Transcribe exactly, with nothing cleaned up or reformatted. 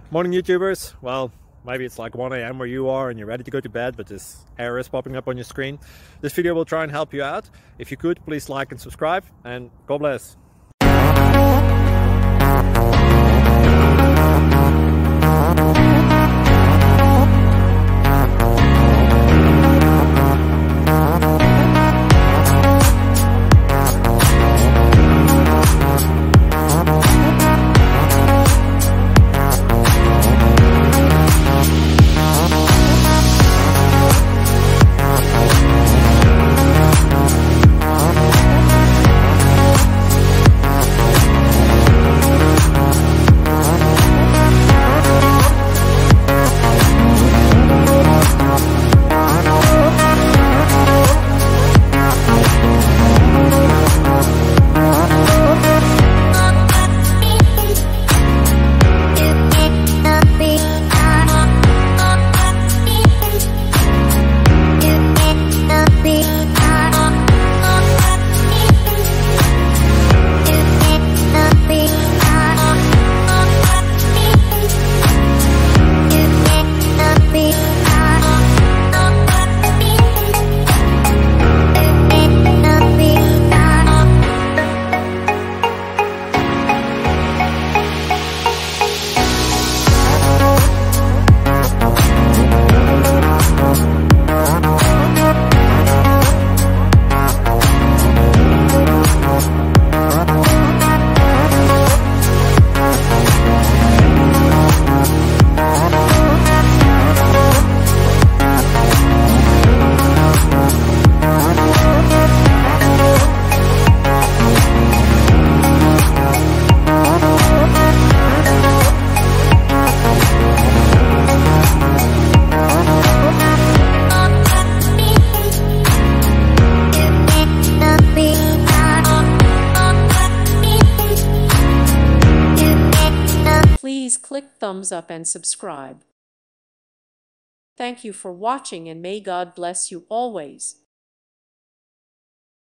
Morning YouTubers. Well, maybe it's like one A M where you are and you're ready to go to bed, but this error is popping up on your screen. This video will try and help you out. If you could, please like and subscribe, and God bless. Please click thumbs up and subscribe. Thank you for watching, and may God bless you always.